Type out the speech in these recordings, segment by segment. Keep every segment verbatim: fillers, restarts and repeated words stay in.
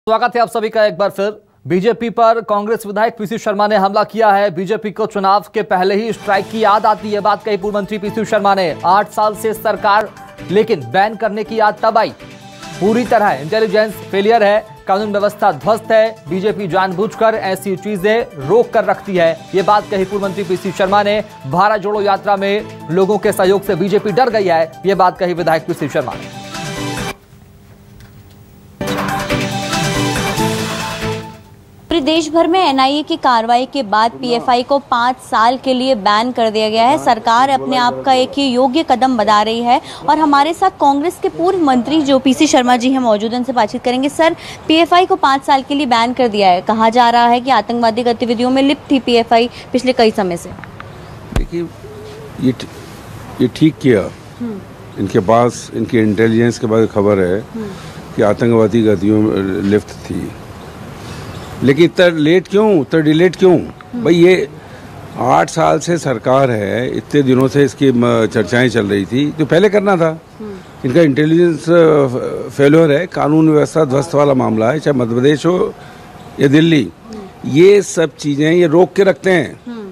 स्वागत है आप सभी का एक बार फिर। बीजेपी पर कांग्रेस विधायक पीसी शर्मा ने हमला किया है। बीजेपी को चुनाव के पहले ही स्ट्राइक की याद आती है, बात कही पूर्व मंत्री पीसी शर्मा ने। आठ साल से सरकार लेकिन बैन करने की याद तब आई। पूरी तरह इंटेलिजेंस फेलियर है, कानून व्यवस्था ध्वस्त है, बीजेपी जानबूझकर ऐसी चीजें रोक कर रखती है। ये बात कही पूर्व मंत्री पीसी शर्मा ने। भारत जोड़ो यात्रा में लोगों के सहयोग से बीजेपी डर गई है, ये बात कही विधायक पीसी शर्मा ने। पूरे देश भर में एनआईए की कार्रवाई के बाद पीएफआई को पाँच साल के लिए बैन कर दिया गया है। सरकार अपने आप का एक ही योग्य कदम बढ़ा रही है और हमारे साथ कांग्रेस के पूर्व मंत्री जो पीसी शर्मा जी हैं मौजूद, उनसे बातचीत करेंगे। सर, पीएफआई को पाँच साल के लिए बैन कर दिया है, कहा जा रहा है कि आतंकवादी गतिविधियों में लिप्त थी पीएफआई पिछले कई समय से। देखिए, ये ये ठीक किया। इनके पास इनकी इंटेलिजेंस के बाद खबर है कि आतंकवादी गतिविधियों में लिप्त थी, लेकिन इतना लेट क्यों, इतना डिलेट क्यों? भाई ये आठ साल से सरकार है, इतने दिनों से इसकी चर्चाएं चल रही थी, तो पहले करना था। इनका इंटेलिजेंस फेलियर है, कानून व्यवस्था ध्वस्त वाला मामला है, चाहे मध्य प्रदेश हो या दिल्ली। ये सब चीजें ये रोक के रखते हैं।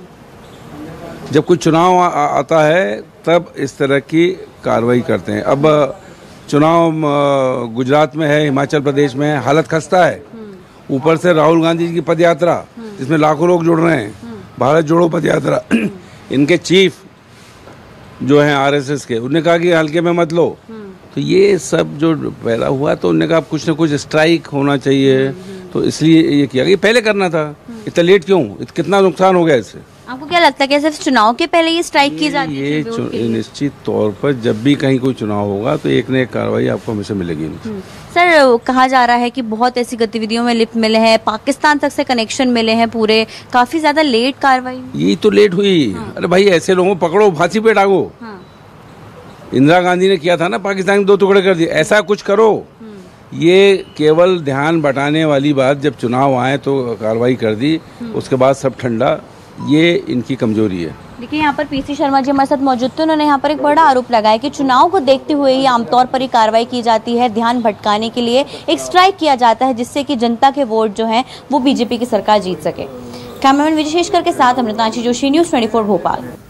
जब कोई चुनाव आ, आता है तब इस तरह की कार्रवाई करते हैं। अब चुनाव गुजरात में है, हिमाचल प्रदेश में है, हालत खस्ता है। ऊपर से राहुल गांधी जी की पद यात्रा, जिसमें लाखों लोग जुड़ रहे हैं, भारत जोड़ो पद यात्रा। इनके चीफ जो हैं आरएसएस के, उन्होंने कहा कि हल्के में मत लो। तो ये सब जो पैदा हुआ, तो उन्होंने कहा कुछ ना कुछ स्ट्राइक होना चाहिए, तो इसलिए ये किया गया। पहले करना था, इतना लेट क्यों? कितना नुकसान हो गया इससे? आपको क्या लगता है कि सिर्फ चुनाव के पहले ये स्ट्राइक की जाती है? ये निश्चित तौर पर जब भी कहीं कोई चुनाव होगा तो एक न एक कार्रवाई आपको हमेशा मिलेगी। सर, कहा जा रहा है कि बहुत ऐसी गतिविधियों में लिप्त मिले हैं, पाकिस्तान तक से कनेक्शन मिले हैं पूरे, काफी ज्यादा लेट कार्रवाई। ये तो लेट हुई। हाँ। अरे भाई, ऐसे लोगों को पकड़ो, फांसी पे टांगो। हाँ। इंदिरा गांधी ने किया था ना, पाकिस्तान के दो टुकड़े कर दिए। ऐसा कुछ करो। ये केवल ध्यान बटाने वाली बात, जब चुनाव आए तो कार्रवाई कर दी, उसके बाद सब ठंडा। ये इनकी कमजोरी है। देखिए, यहाँ पर पीसी शर्मा जी हमारे साथ मौजूद थे। उन्होंने यहाँ पर एक बड़ा आरोप लगाया कि चुनाव को देखते हुए ही आमतौर पर ही कार्रवाई की जाती है, ध्यान भटकाने के लिए एक स्ट्राइक किया जाता है, जिससे कि जनता के वोट जो हैं वो बीजेपी की सरकार जीत सके। कैमरामैन विजय शेषकर के साथ अमृतांशी जोशी, न्यूज़ चौबीस भोपाल।